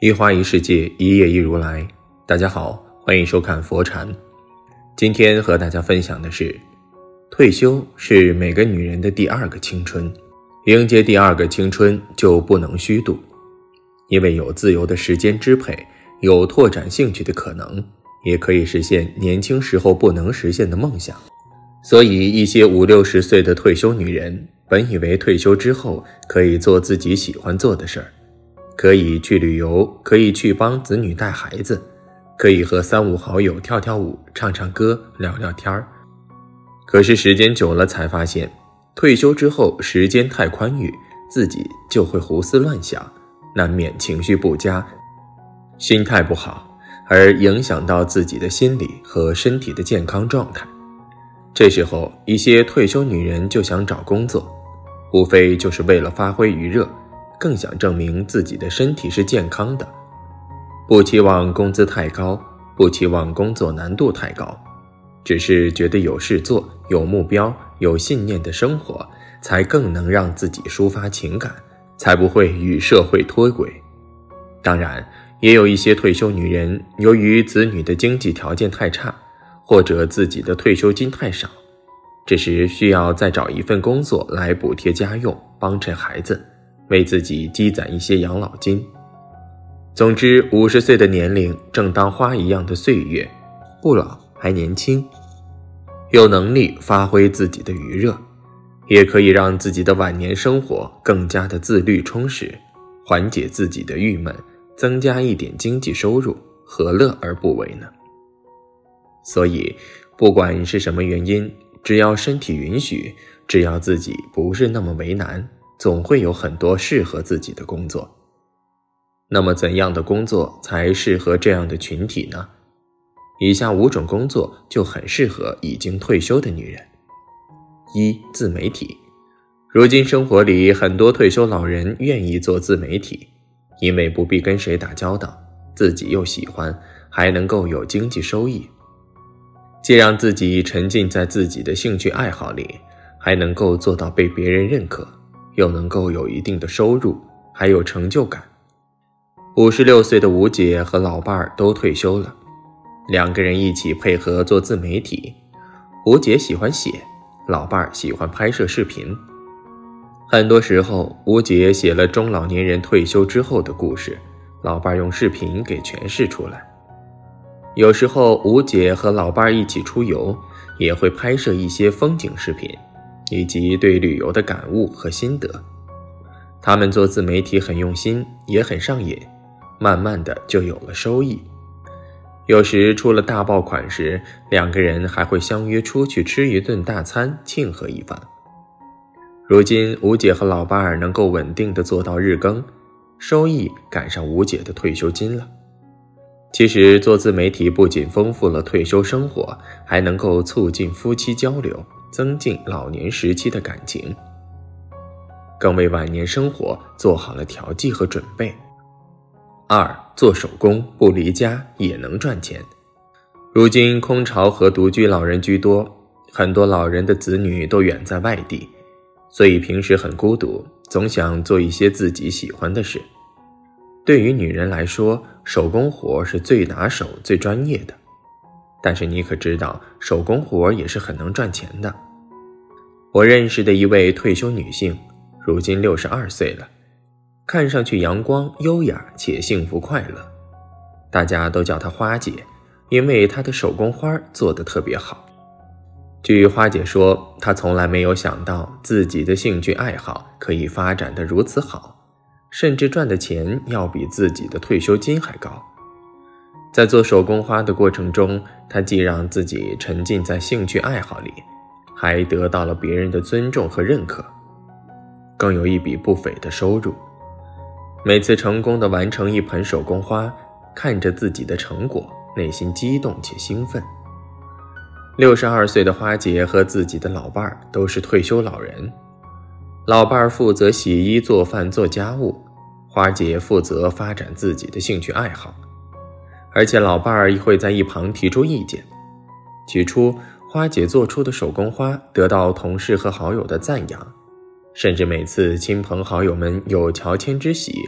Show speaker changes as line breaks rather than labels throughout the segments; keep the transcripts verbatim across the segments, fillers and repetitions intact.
一花一世界，一叶一如来。大家好，欢迎收看佛禅。今天和大家分享的是，退休是每个女人的第二个青春，迎接第二个青春就不能虚度，因为有自由的时间支配，有拓展兴趣的可能，也可以实现年轻时候不能实现的梦想。所以一些五六十岁的退休女人，本以为退休之后可以做自己喜欢做的事儿，可以去旅游，可以去帮子女带孩子，可以和三五好友跳跳舞，唱唱歌，聊聊天儿。可是时间久了才发现，退休之后时间太宽裕，自己就会胡思乱想，难免情绪不佳，心态不好，而影响到自己的心理和身体的健康状态。这时候一些退休女人就想找工作，无非就是为了发挥余热，更想证明自己的身体是健康的，不期望工资太高，不期望工作难度太高，只是觉得有事做，有目标，有信念的生活，才更能让自己抒发情感，才不会与社会脱轨。当然，也有一些退休女人，由于子女的经济条件太差，或者自己的退休金太少，这时需要再找一份工作来补贴家用，帮衬孩子，为自己积攒一些养老金。总之，五十岁的年龄正当花一样的岁月，不老还年轻，有能力发挥自己的余热，也可以让自己的晚年生活更加的自律充实，缓解自己的郁闷，增加一点经济收入，何乐而不为呢？所以不管是什么原因，只要身体允许，只要自己不是那么为难，总会有很多适合自己的工作。那么怎样的工作才适合这样的群体呢？以下五种工作就很适合已经退休的女人。一、自媒体。如今生活里很多退休老人愿意做自媒体，因为不必跟谁打交道，自己又喜欢，还能够有经济收益。既让自己沉浸在自己的兴趣爱好里，还能够做到被别人认可，又能够有一定的收入，还有成就感。五十六岁的吴姐和老伴儿都退休了，两个人一起配合做自媒体。吴姐喜欢写，老伴儿喜欢拍摄视频。很多时候，吴姐写了中老年人退休之后的故事，老伴儿用视频给诠释出来。有时候吴姐和老伴儿一起出游，也会拍摄一些风景视频，以及对旅游的感悟和心得。他们做自媒体很用心，也很上瘾，慢慢的就有了收益。有时出了大爆款时，两个人还会相约出去吃一顿大餐，庆贺一番。如今吴姐和老伴儿能够稳定的做到日更，收益赶上吴姐的退休金了。其实做自媒体不仅丰富了退休生活，还能够促进夫妻交流，增进老年时期的感情，更为晚年生活做好了调剂和准备。二、做手工不离家也能赚钱。如今空巢和独居老人居多，很多老人的子女都远在外地，所以平时很孤独，总想做一些自己喜欢的事。对于女人来说，手工活是最拿手最专业的，但是你可知道，手工活也是很能赚钱的。我认识的一位退休女性，如今六十二岁了，看上去阳光优雅且幸福快乐，大家都叫她花姐，因为她的手工花做得特别好。据花姐说，她从来没有想到自己的兴趣爱好可以发展得如此好，甚至赚的钱要比自己的退休金还高。在做手工花的过程中，她既让自己沉浸在兴趣爱好里，还得到了别人的尊重和认可，更有一笔不菲的收入。每次成功地完成一盆手工花，看着自己的成果，内心激动且兴奋。六十二岁的花姐和自己的老伴儿都是退休老人，老伴儿负责洗衣做饭做家务，花姐负责发展自己的兴趣爱好，而且老伴儿也会在一旁提出意见。起初，花姐做出的手工花得到同事和好友的赞扬，甚至每次亲朋好友们有乔迁之喜，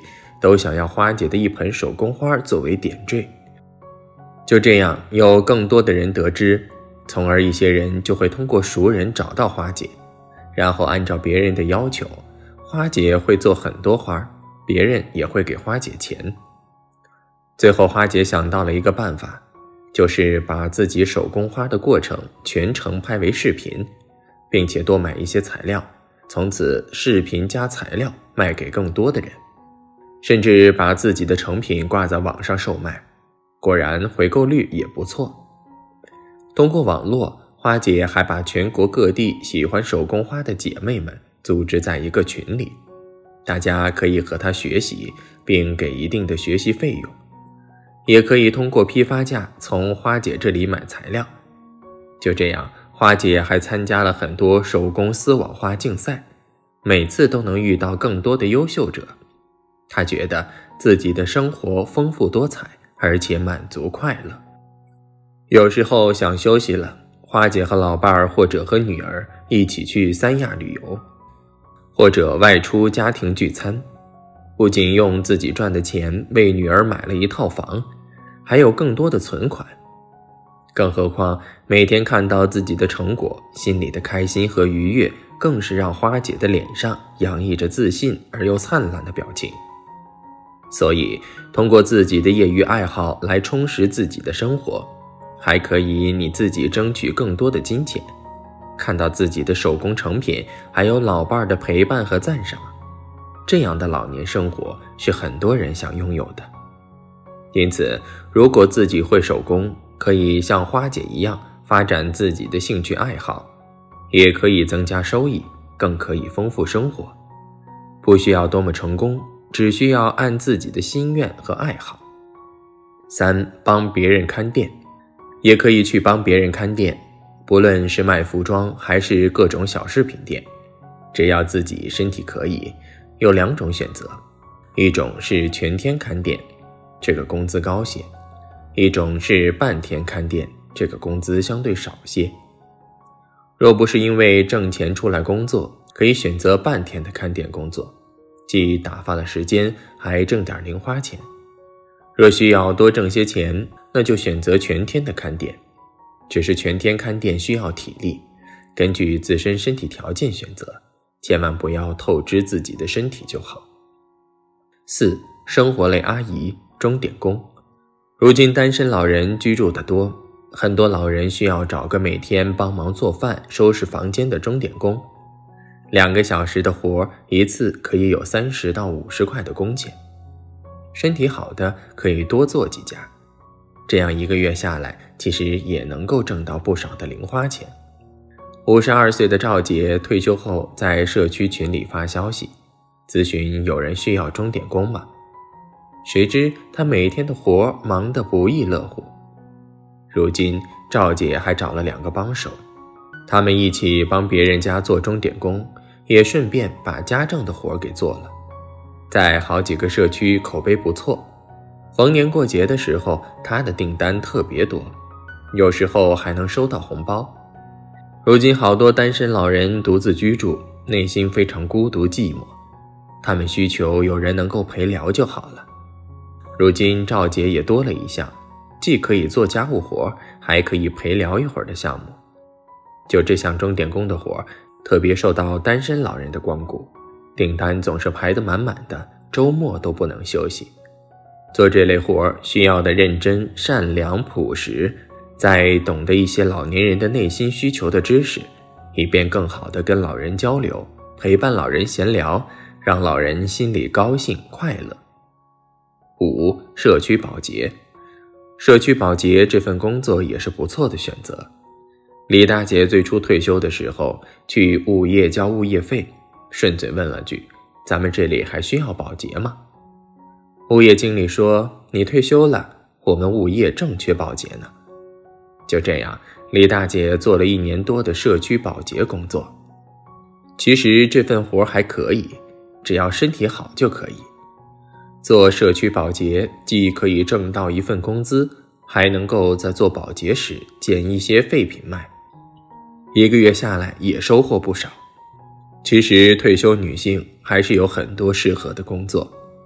都想要花姐的一盆手工花作为点缀。就这样，有更多的人得知，从而一些人就会通过熟人找到花姐，然后按照别人的要求，花姐会做很多花，别人也会给花姐钱。最后花姐想到了一个办法，就是把自己手工花的过程全程拍为视频，并且多买一些材料，从此视频加材料卖给更多的人，甚至把自己的成品挂在网上售卖，果然回购率也不错。通过网络，花姐还把全国各地喜欢手工花的姐妹们组织在一个群里，大家可以和她学习，并给一定的学习费用，也可以通过批发价从花姐这里买材料。就这样，花姐还参加了很多手工丝网花竞赛，每次都能遇到更多的优秀者。她觉得自己的生活丰富多彩，而且满足快乐。有时候想休息了，花姐和老伴儿或者和女儿一起去三亚旅游，或者外出家庭聚餐，不仅用自己赚的钱为女儿买了一套房，还有更多的存款。更何况每天看到自己的成果，心里的开心和愉悦更是让花姐的脸上洋溢着自信而又灿烂的表情。所以通过自己的业余爱好来充实自己的生活，还可以你自己争取更多的金钱，看到自己的手工成品，还有老伴的陪伴和赞赏，这样的老年生活是很多人想拥有的。因此，如果自己会手工，可以像花姐一样发展自己的兴趣爱好，也可以增加收益，更可以丰富生活。不需要多么成功，只需要按自己的心愿和爱好。三，帮别人看店，也可以去帮别人看店，不论是卖服装还是各种小饰品店，只要自己身体可以，有两种选择，一种是全天看店，这个工资高些；一种是半天看店，这个工资相对少些。若不是因为挣钱出来工作，可以选择半天的看店工作，既打发了时间，还挣点零花钱。若需要多挣些钱，那就选择全天的看店，只是全天看店需要体力，根据自身身体条件选择，千万不要透支自己的身体就好。四，生活类阿姨，钟点工。如今单身老人居住的多，很多老人需要找个每天帮忙做饭、收拾房间的钟点工，两个小时的活，一次可以有三十到五十块的工钱。身体好的可以多做几家，这样一个月下来，其实也能够挣到不少的零花钱。五十二岁的赵姐退休后，在社区群里发消息，咨询有人需要钟点工吗？谁知她每天的活忙得不亦乐乎。如今赵姐还找了两个帮手，他们一起帮别人家做钟点工，也顺便把家政的活给做了。在好几个社区口碑不错，逢年过节的时候，她的订单特别多，有时候还能收到红包。如今好多单身老人独自居住，内心非常孤独寂寞，他们需求有人能够陪聊就好了。如今赵姐也多了一项，既可以做家务活，还可以陪聊一会儿的项目。就这项钟点工的活，特别受到单身老人的光顾，订单总是排得满满的，周末都不能休息。做这类活需要的认真、善良、朴实，再懂得一些老年人的内心需求的知识，以便更好地跟老人交流，陪伴老人闲聊，让老人心里高兴快乐。五、社区保洁。社区保洁这份工作也是不错的选择。李大姐最初退休的时候，去物业交物业费，顺嘴问了句：“咱们这里还需要保洁吗？”物业经理说：“你退休了，我们物业正缺保洁呢。”就这样，李大姐做了一年多的社区保洁工作。其实这份活还可以，只要身体好就可以。做社区保洁既可以挣到一份工资，还能够在做保洁时捡一些废品卖，一个月下来也收获不少。其实退休女性还是有很多适合的工作，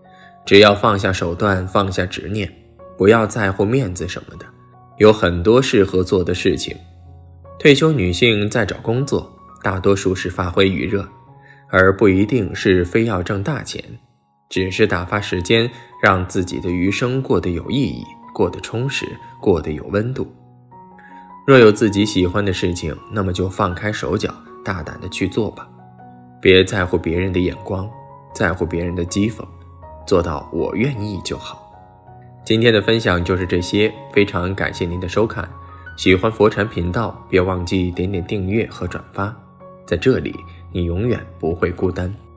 只要放下手段，放下执念，不要在乎面子什么的，有很多适合做的事情。退休女性在找工作，大多数是发挥余热，而不一定是非要挣大钱，只是打发时间，让自己的余生过得有意义，过得充实，过得有温度。若有自己喜欢的事情，那么就放开手脚，大胆地去做吧，别在乎别人的眼光，在乎别人的讥讽，做到我愿意就好。今天的分享就是这些，非常感谢您的收看。喜欢佛禅频道，别忘记点点订阅和转发，在这里你永远不会孤单。